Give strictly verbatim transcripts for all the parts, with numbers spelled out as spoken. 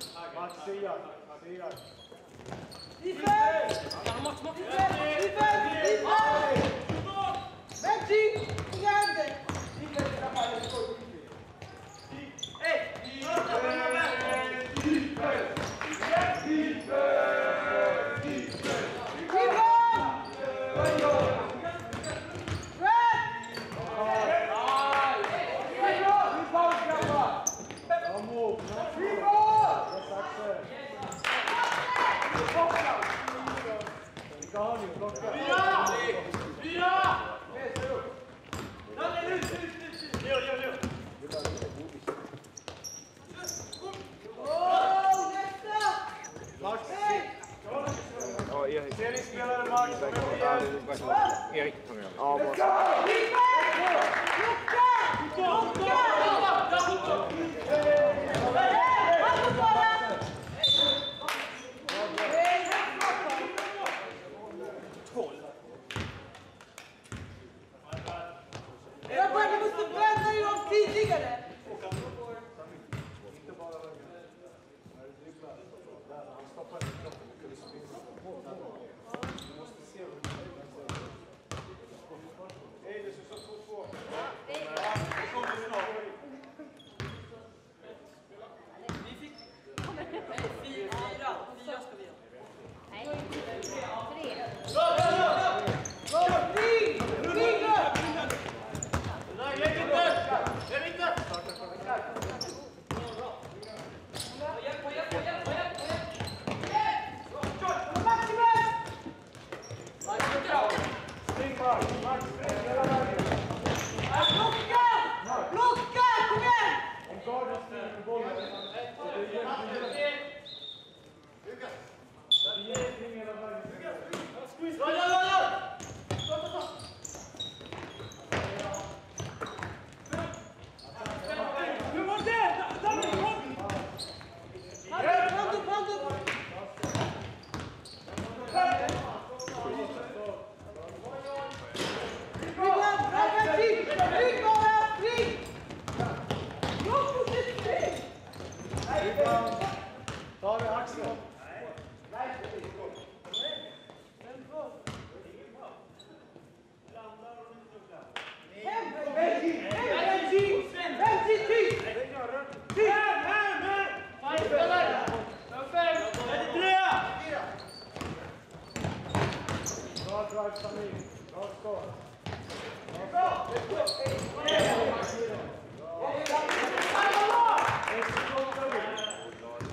Max, Sia. Sia. Defense! Defense! Defense! Defense! Magic! Grande! Difende da fare il gol. Ehi! Difende! Difende! Seriespelare Max, Erik. Ja, Jag bara måste bränna ju av tidigare! han stoppar inte kroppen och kunde springa. Du måste se hur det är. Hej, det står två två. Det kommer snart. Vi fick... Fyra, fyra, fyra ska vi göra. Nej, tre. Ta det Axel. Bra drive, Samir. Bra skott. Bra skott.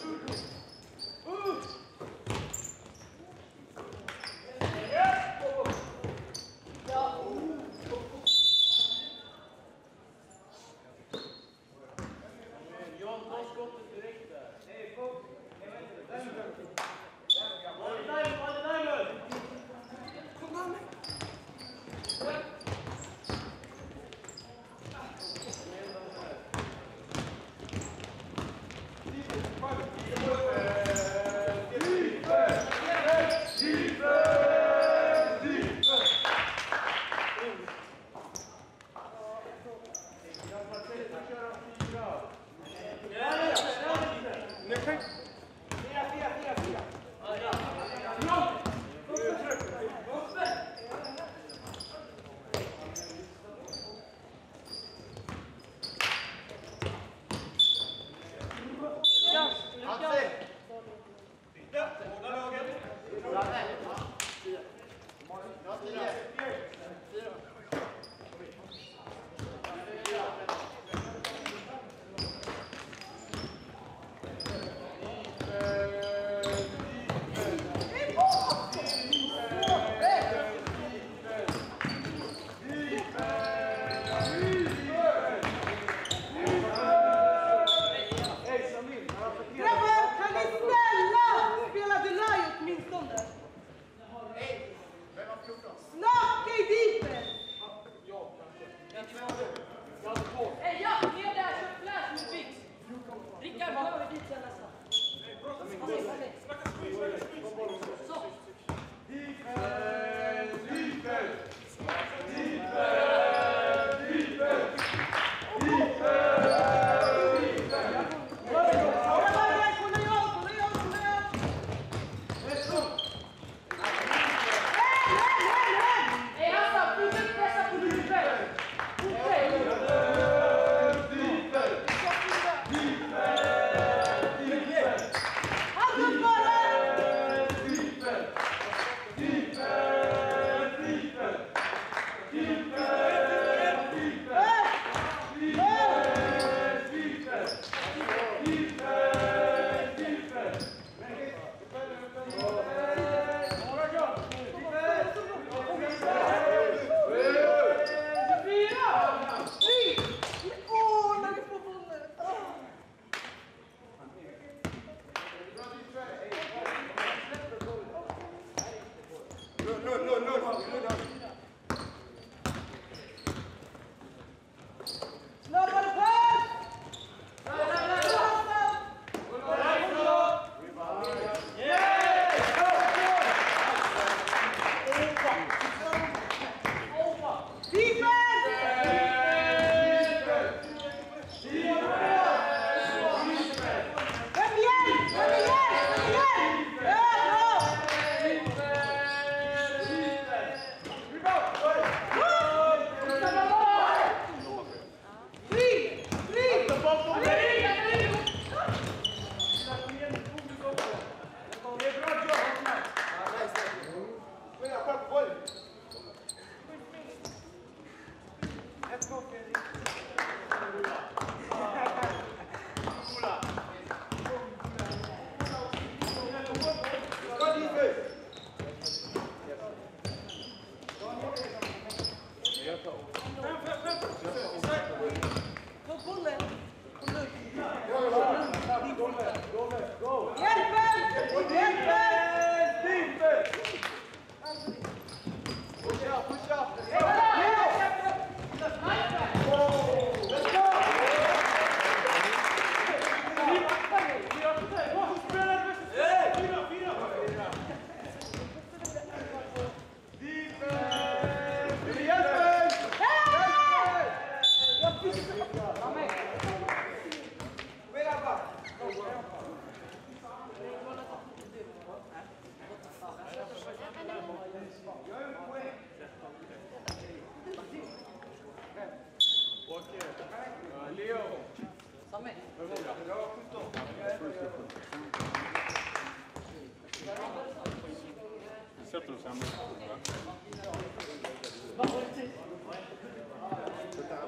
Sätter du samma?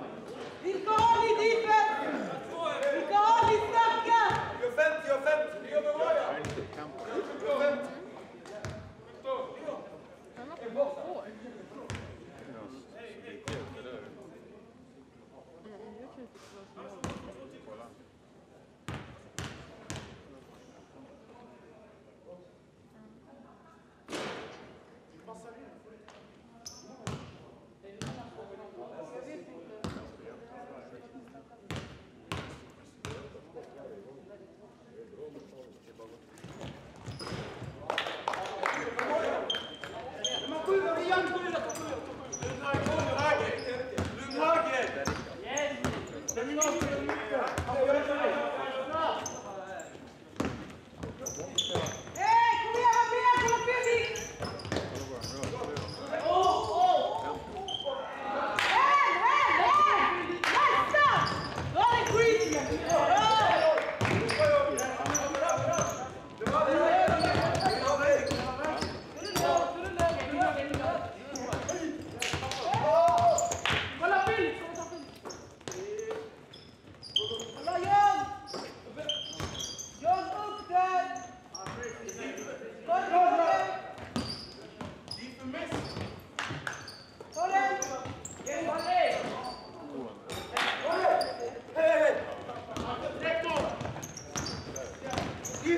Vilka har ni, Dipen? Vilka har ni, snacka? Gör femtio, gör femtio!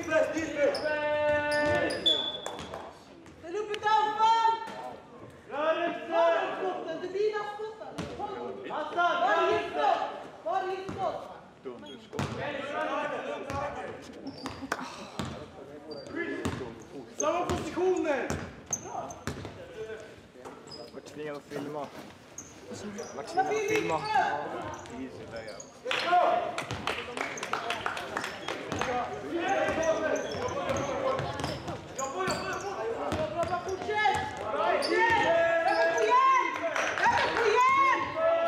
Defense, defense! Ställ upp ett anfall! Rörelse! Skotten, det är dina skotten! Varje skott! Varje skott! Samma positioner! Vart tvingad att filma. Vart Vad tvingad att vill vi filma. Fortsätt! Fortsätt! Över på hjälp! Över på hjälp!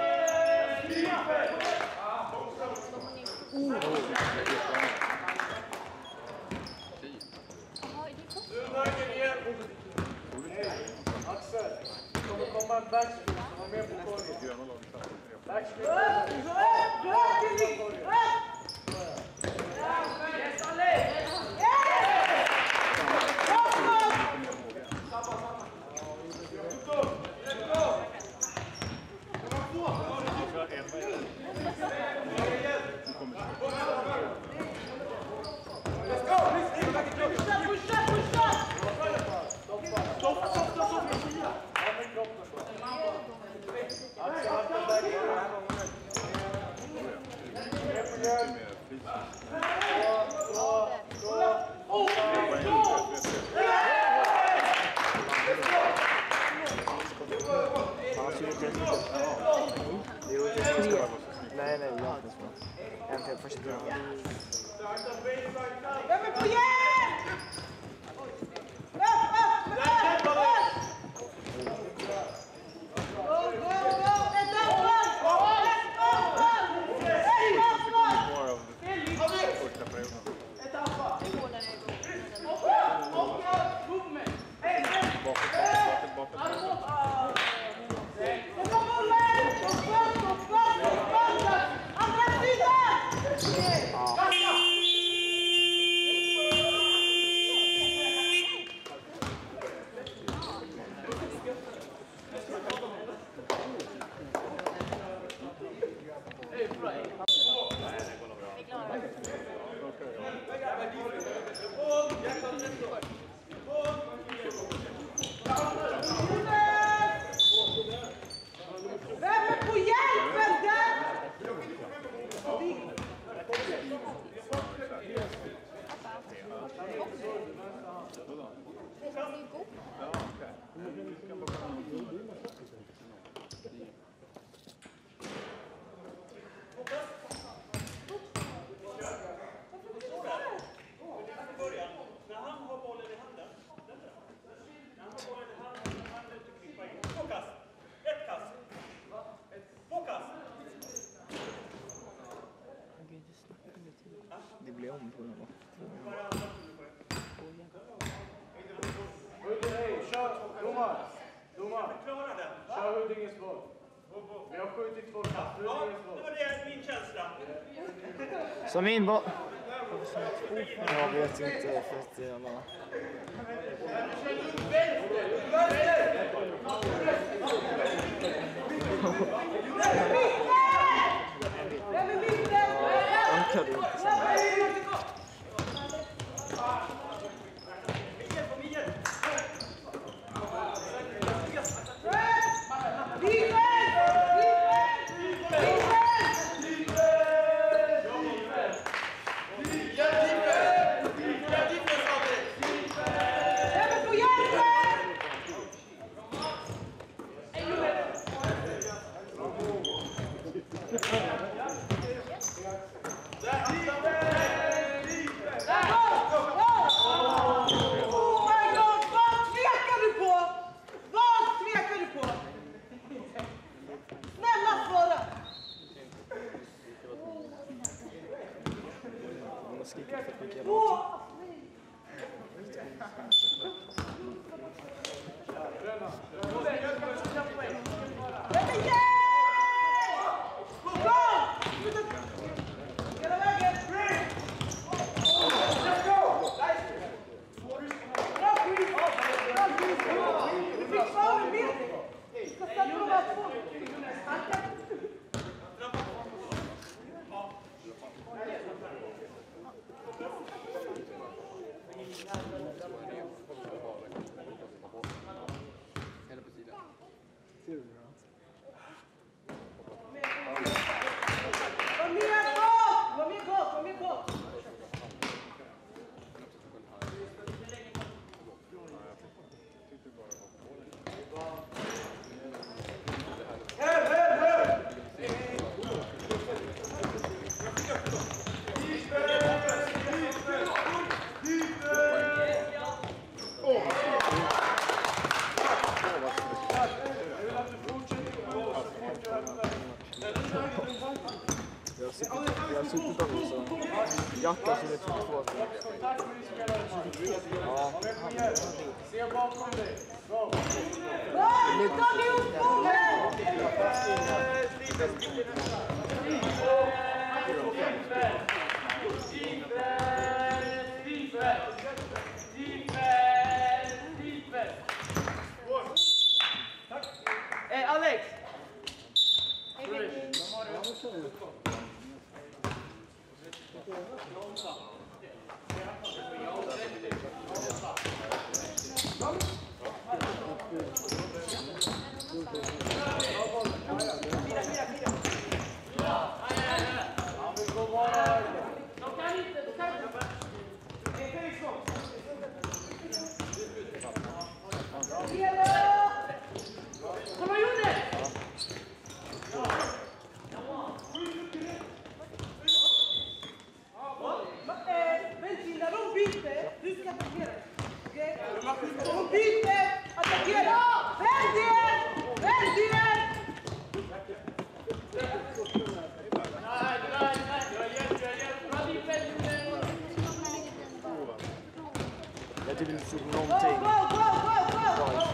Axel, det kommer komma en backspin som var med på korgen. Backspin. Upp! Upp! Upp! Yes, Ale! Nej, nej, jag har inte så. En till första gången. Över på hjälp! Upp, upp, upp, upp! Go, go, go! Ett anfall! Ett anfall! Ett anfall! Kvar av första perioden. Ett anfall! Bakåt, bakåt, bakåt. Och så bollen! Och fram, och fram, och fram! Andra sidan! Vem är på hjälpen där? När han har bollen i handen, när han har bollen i handen, han är ute klippa in. Två kast, ett kast, två kast. Det blir om på något. Hej, kör, domar, domar, kör Huddinges boll. Vi har skjutit två kast, Huddinges boll. Det var det min känsla. Som min boll. Jag vet inte för att det är någon. Vem är mitten? Jag orkade inte så. Där, Jacka som är två två. Kontakt med din spelare. Ja. Var med på hjälp. Se bakom dig. Bra. Bra! Ta dig upp bollen! Eh, Alex! Benzina, non vinte! Rischia a attaccare! Ok? Non vinte! Attaccare! Verdi! Verdi! Jag typ inte såg Go, någonting. go, go, go, go!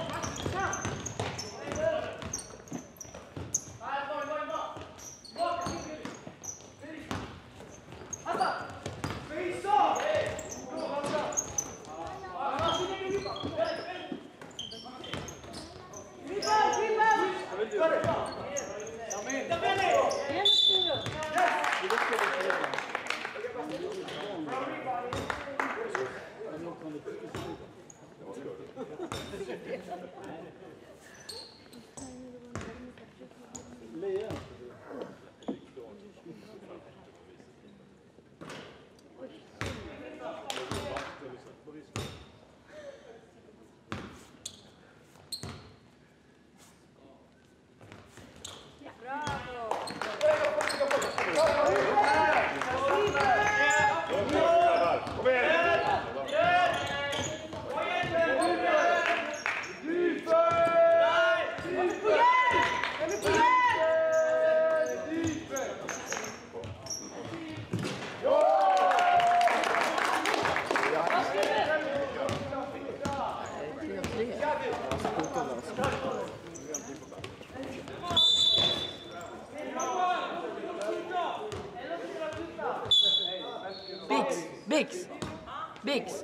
Bix! Bix! Bix!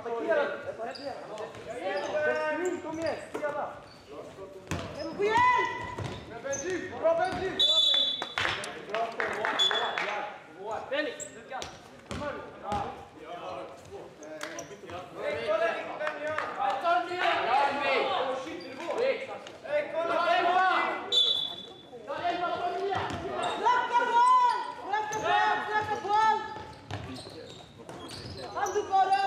Attackera! Benjamin, kom igen! Spela! Kom igen! Benji! Bra Benji! Felix, Lukas. Släppa boll! Släppa boll! Släppa boll! Hand upp bara!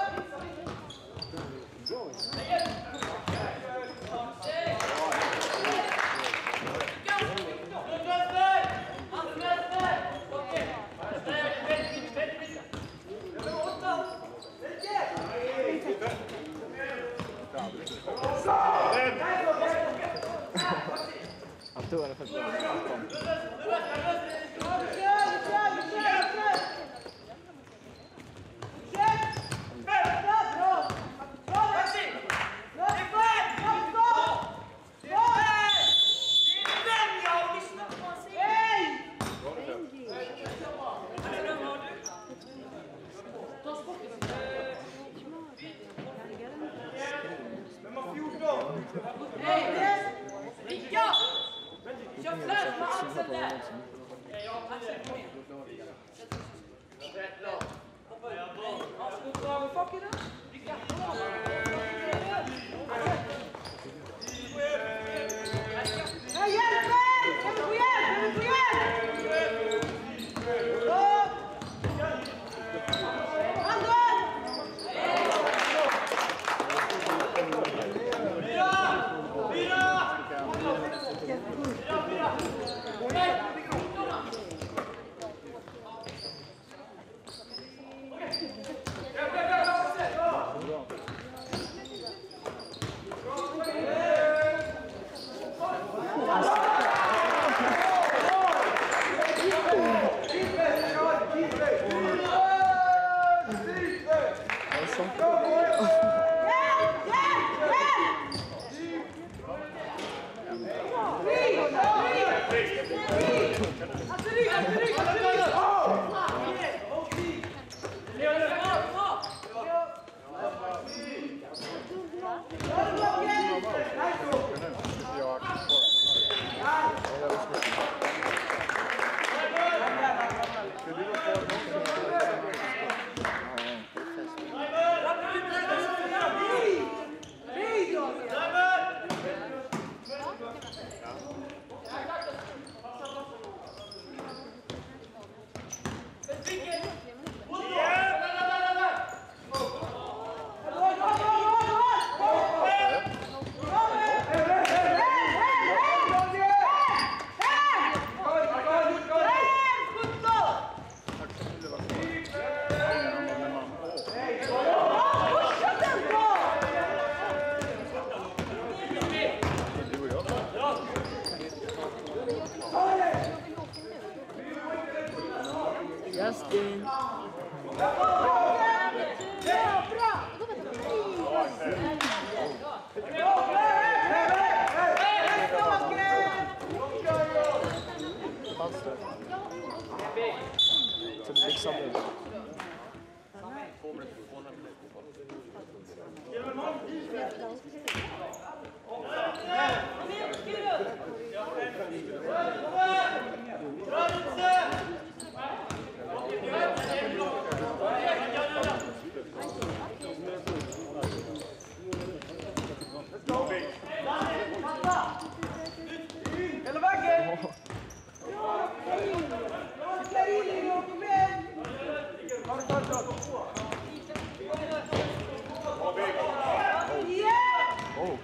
Han tog henne för bra. Vi kör, vi kör, vi kör, vi kör! Kör! Bra, bra! Bra, Messi! Bra, bra, bra! Hej! Vem har fjorton? Hej! Vicka! Kör flöt med Axel där! Axel, kom igen. Nej, hjälp mig! Kan vi få hjälp? Kan vi få hjälp? Bra! Andra! Justin! Så det blir samma. Hela vägen! Oh.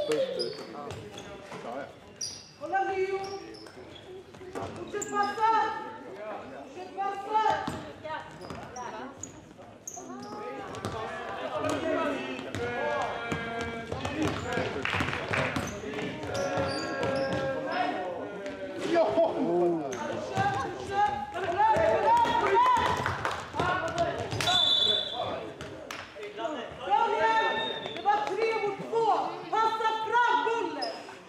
klippa upp det. Kolla Leo! Fortsätt passa! Fortsätt passa! Det var tre mot två! Passa fram bollen!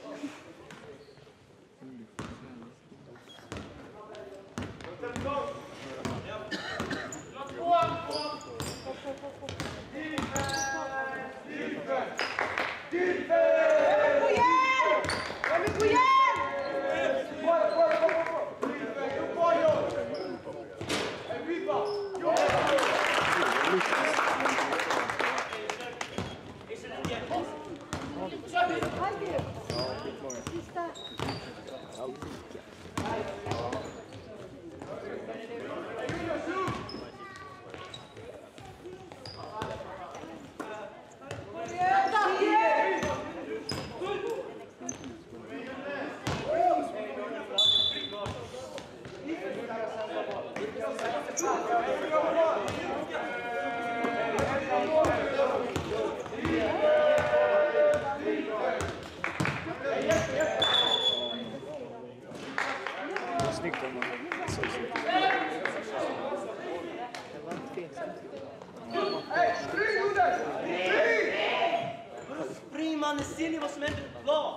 Snyggt om man så snyggt. Det var inte tveksamt. Spring mannen, ser ni vad som händer på plan?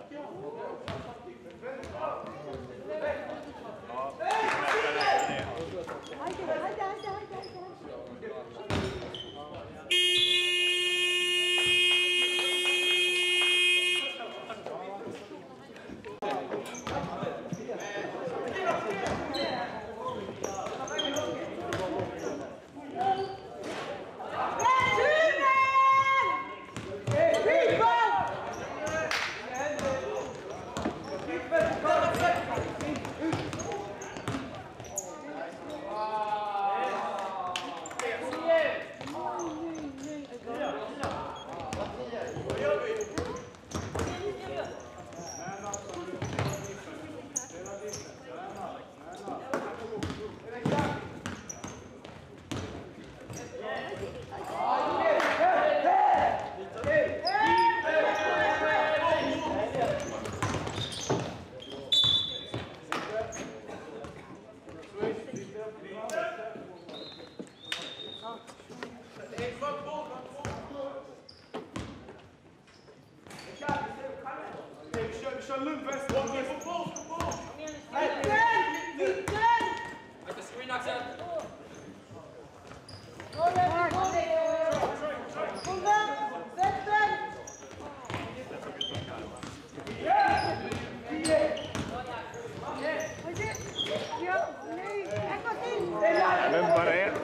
Men bara en.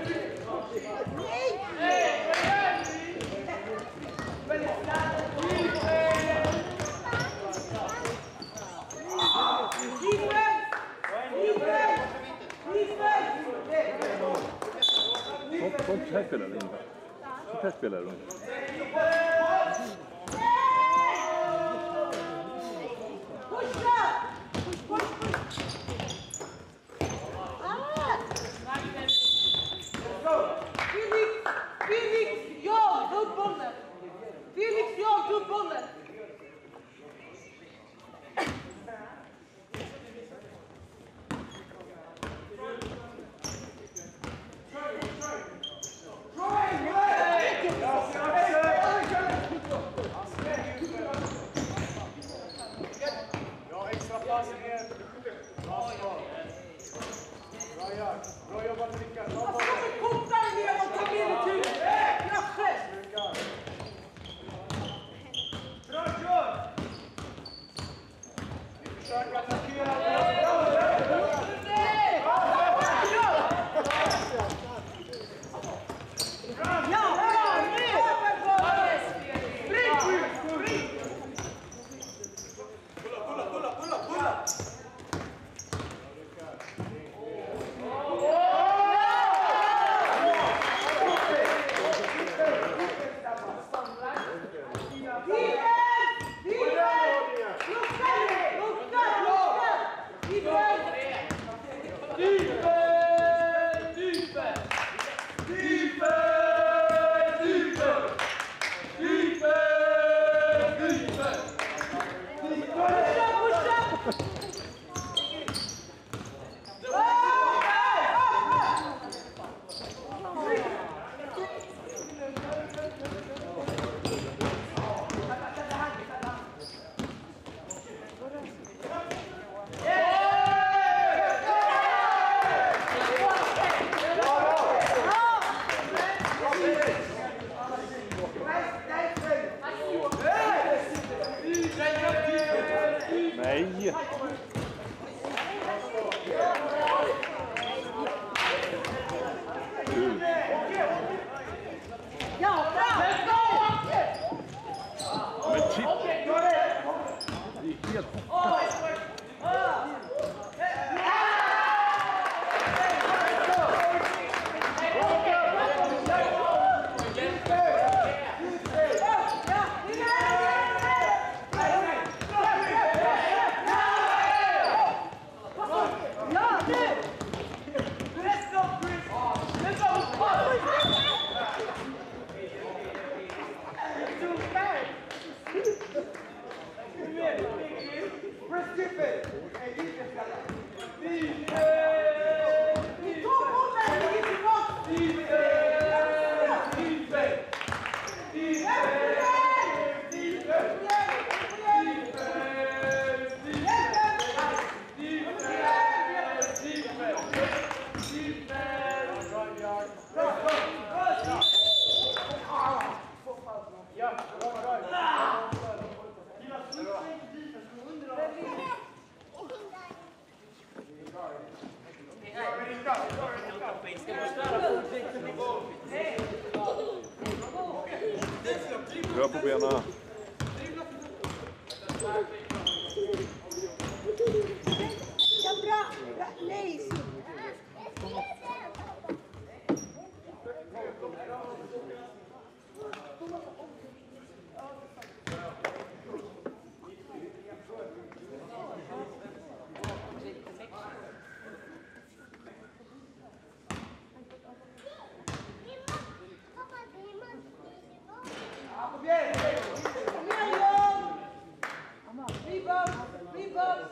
Sånt här spelar det inte. Sånt här spelar det inte. Felix, jag, ta upp bollen! Felix, jag, ta upp bollen! Ja, extra pass ner. Bra jobbat Rickard. Bra Vad ska vi koppla dig ner och ta med dig tur? Krasse! Bra kör! Vi försöker attackera. Nej! Ja, bra! Men titta! Det är helt... Rör på benen. Ja, bra! Bra. Nej! Kom igen, John! Rebound! Rebound!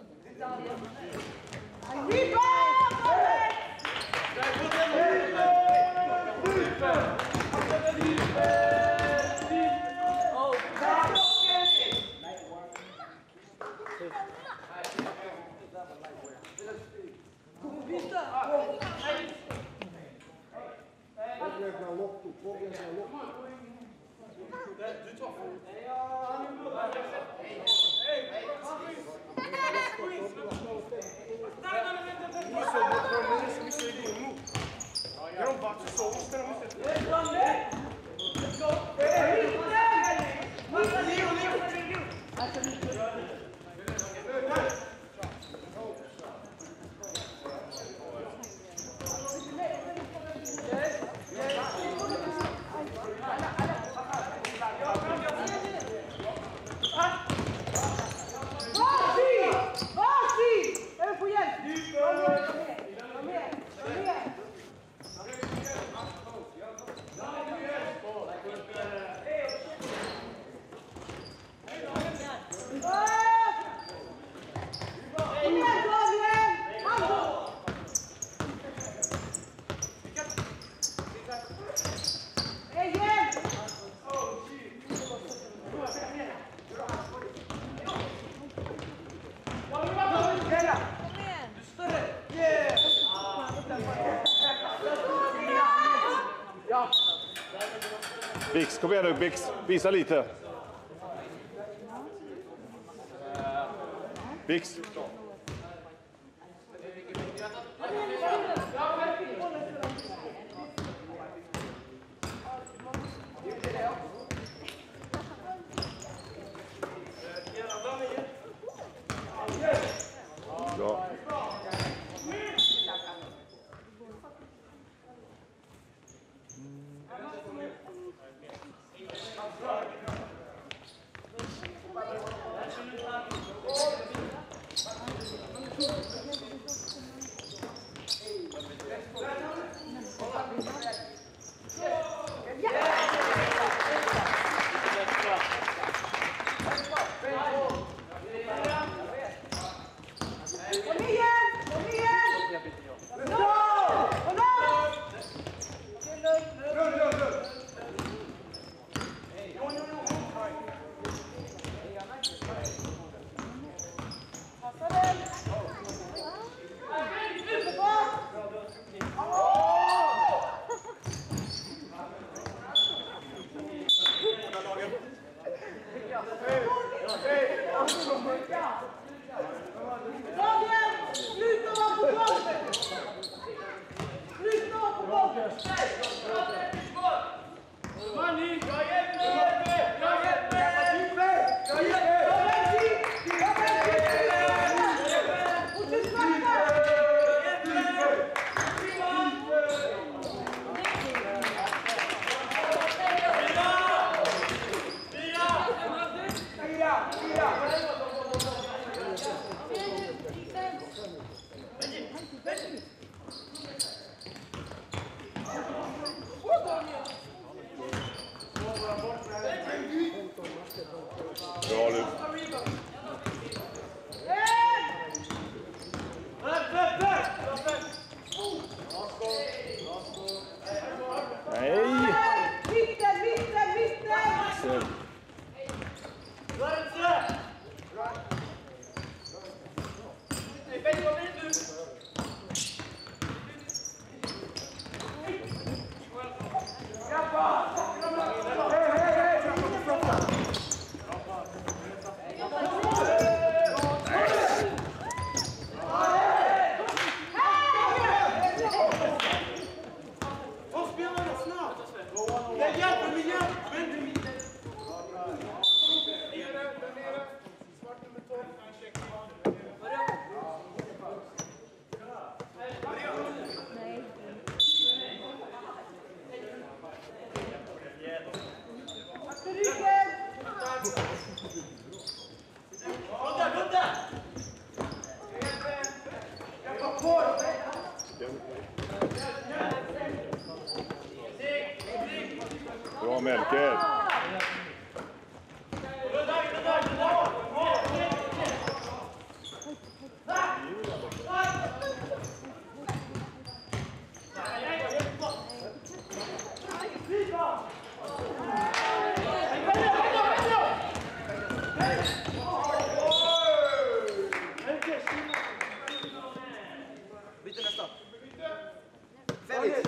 Bix, kom igen nu Bix. Visa lite. Bix. Bra. Bra nu. Nej! Mitten, mitten, mitten! Bra Melker. Byter nästa. Felix.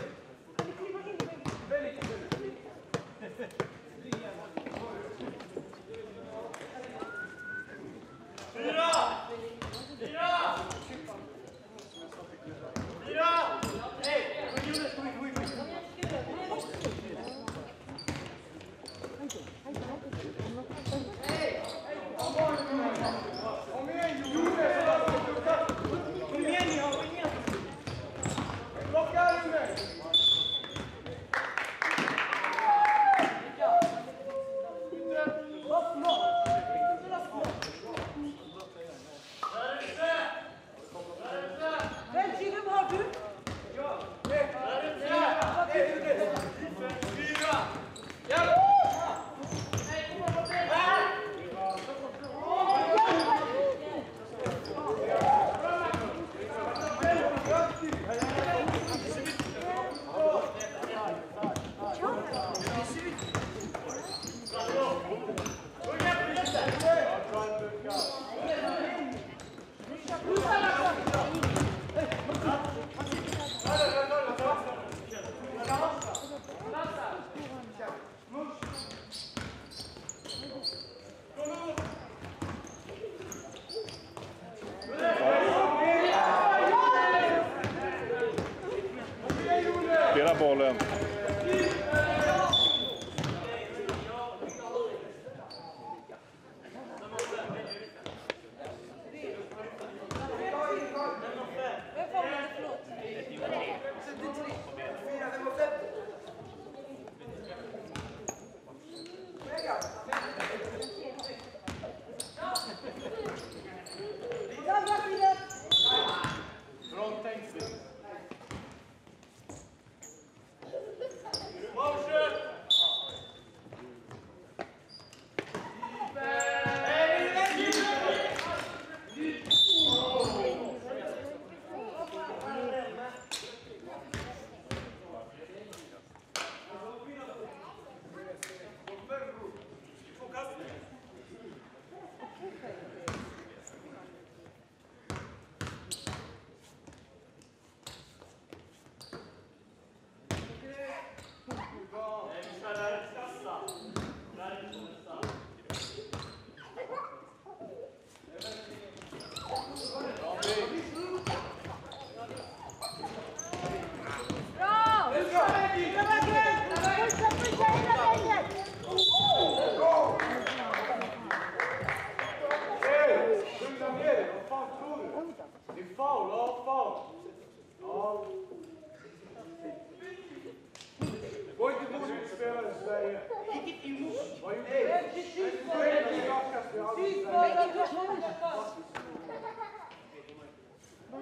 Spela bollen.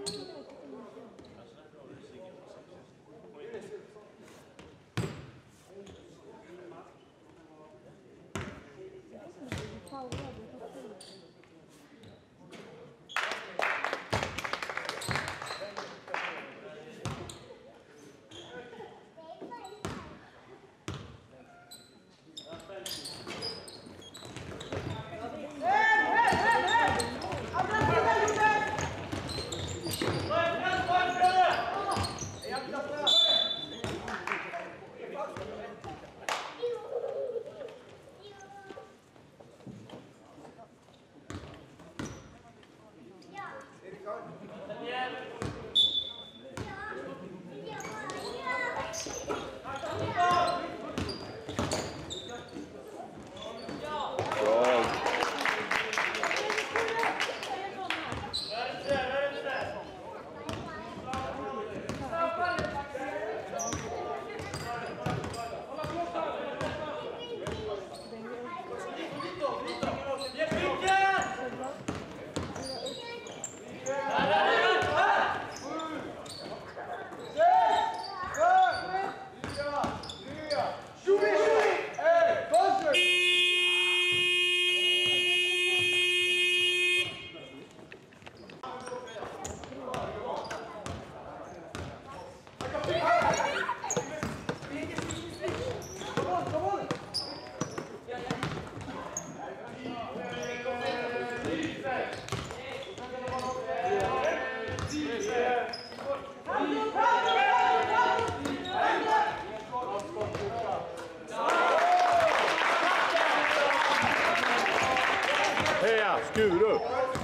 Heja, Skurup!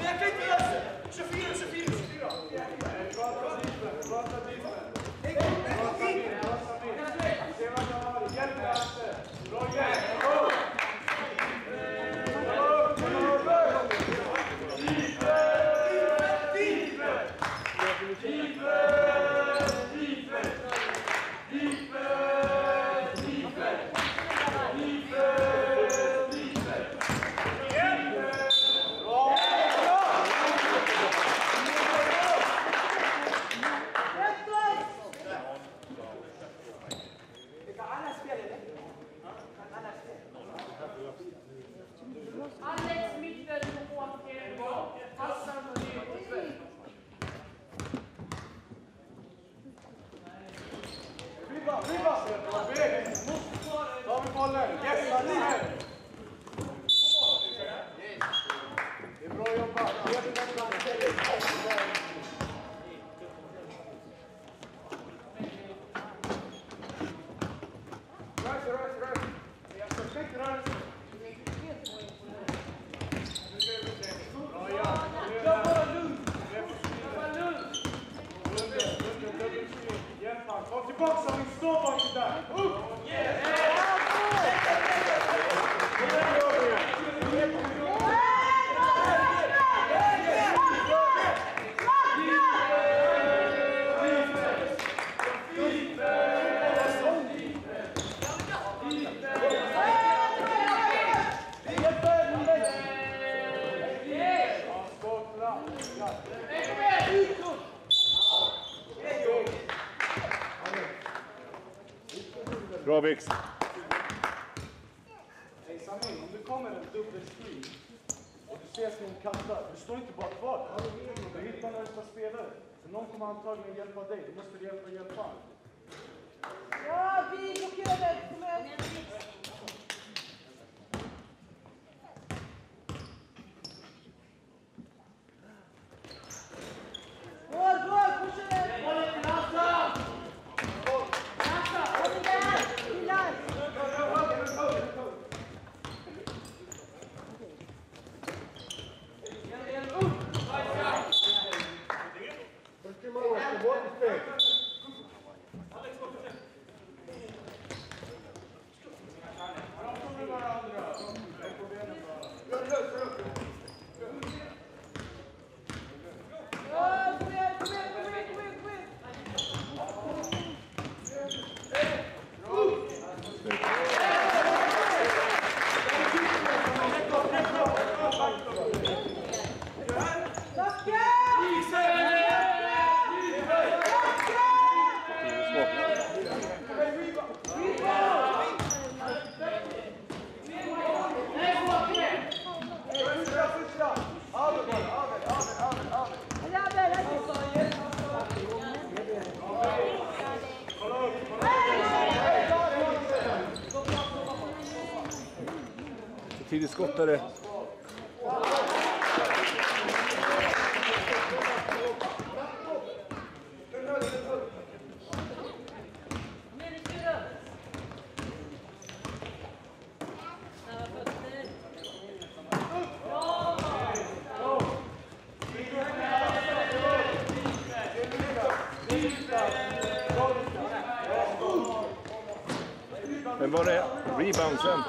Alex mittfält på åker. Hassan och Nygård. Ribba, ribba! Ta med bollen! Yes, Alice! Det är bra jobbat. Rörelse, rörelse, rörelse. Jag ska perfekt rörelse. Bra, ja. Kör bara lugnt. Kör bara lugnt. Lugnt, lugnt, dubbelstyrning. Hjälp han. Kom tillbaka så vi står bak där. Upp! Yes! Bra Vix. Hej Samin, om du kommer en dubbel screen och du ser sin kasta, du står inte bara kvar. Du hittar nästa spelare. Så någon kommer antagligen hjälpa dig. Du måste hjälpa hjälpa. Ja, vi blockerade. Kom igen. Går, går, fortsätt! Bollen till Hassan! Kom igen! Killar! Tidigt skottare. Men var det reboundsen?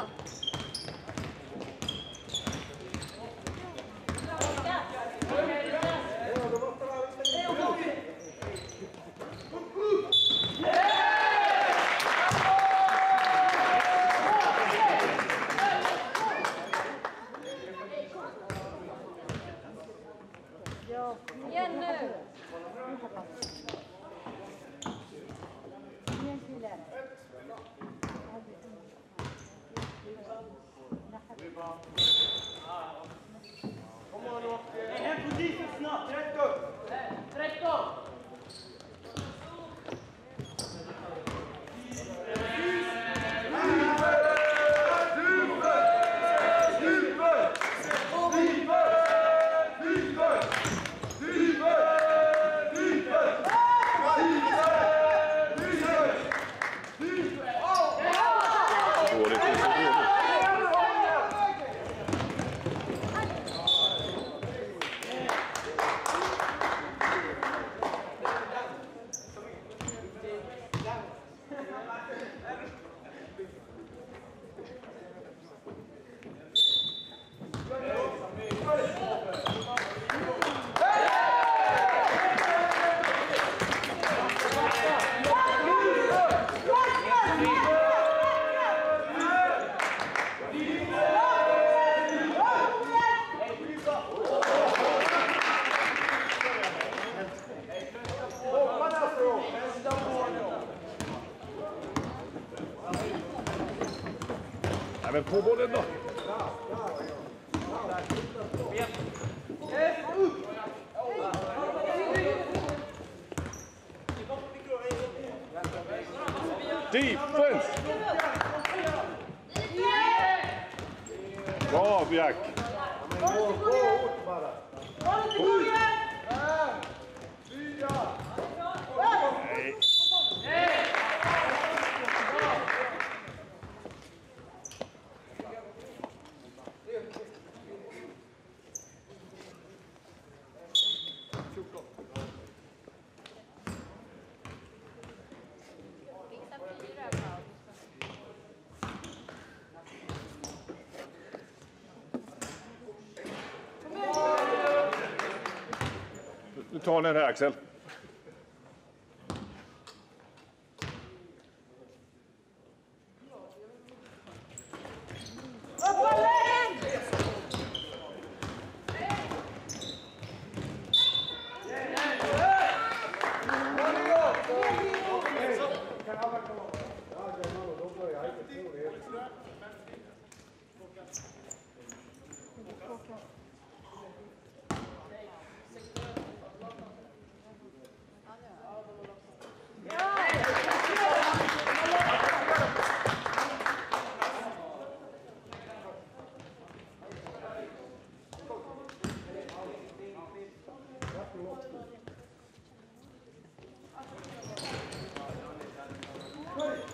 Igen nu! En position snabbt, rätt upp! Rätt upp! Nej, men på bollen då. Defense! Bra, Björk! Nej. Fixa fyra paus. Du tar den här, Axel. Good.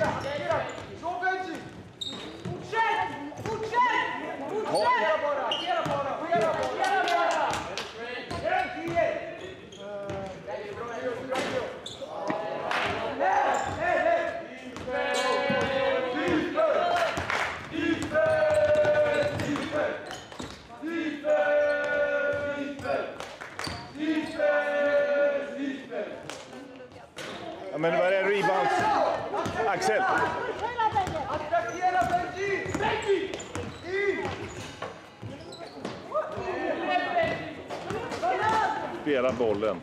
Attackera! Slå Benji! Fortsätt! Fortsätt! Fortsätt! Attackera bara! Attackera bara! Attackera bara! tio! Nej, nej, nej! Ja, men vad är det? Rebounds? Axel! Attackera Benji! Benji! In! Spela bollen.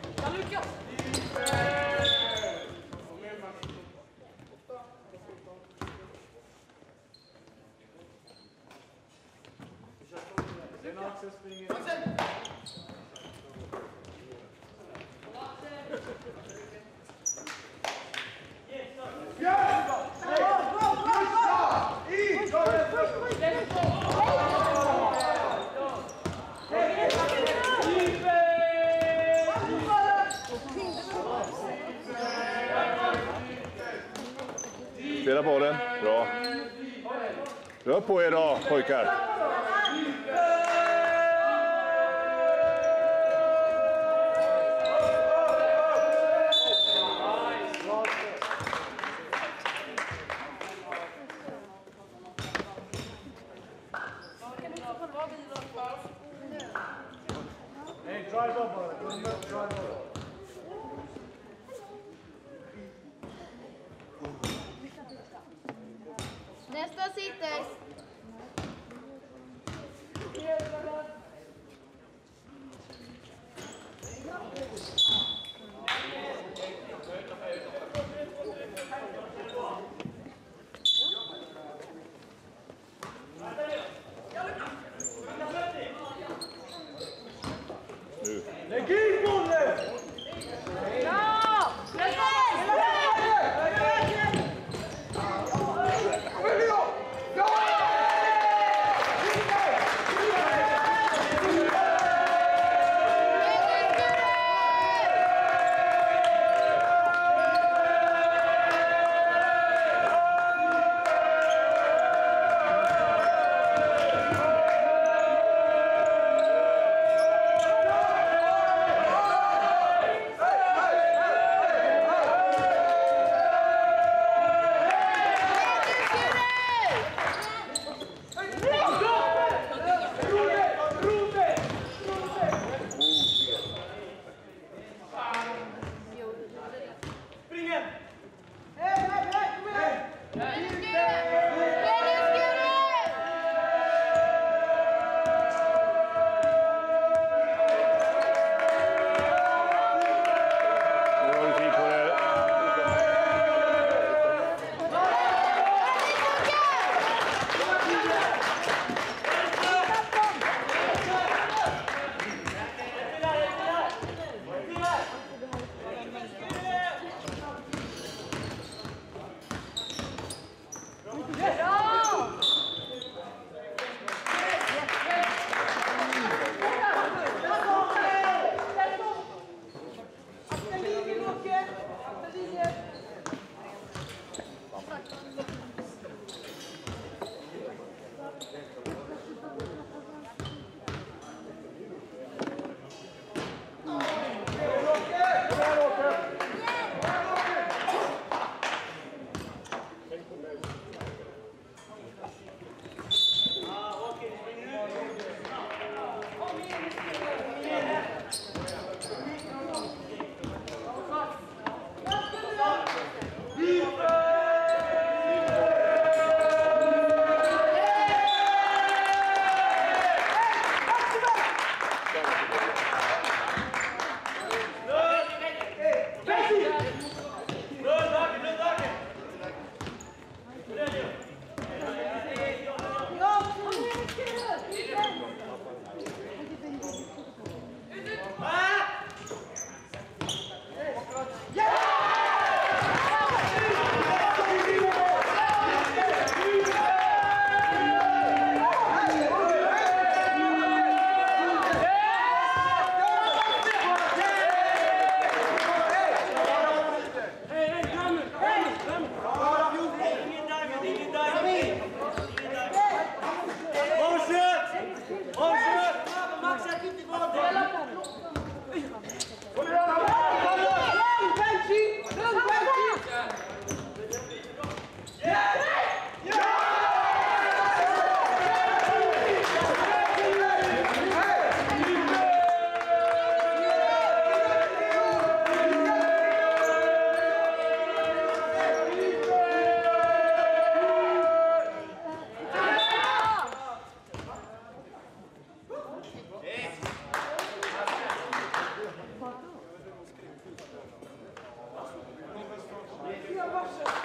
Spela bollen. Bra. Rör på er då, pojkar. Hey, drive up on it. Drive up. Nästa sitter. Nu. Lägg in bollen! Ja! Ja!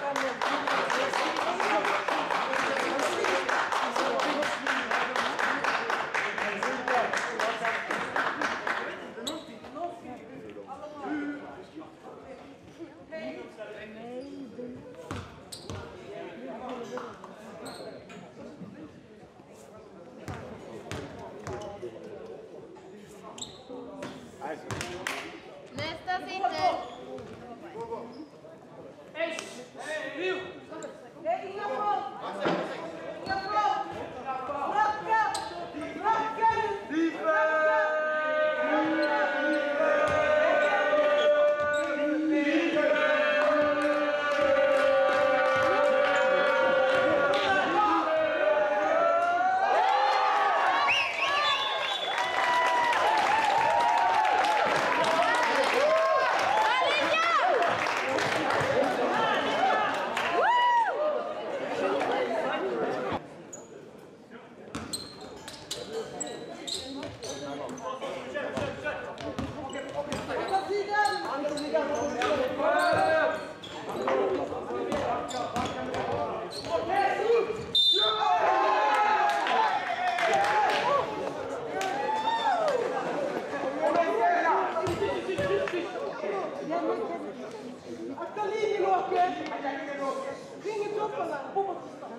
Nästa sitter. Nej, inga från! Inga från! Racka! Racka nu! Akta linjen, Åke! Ring i tropparna!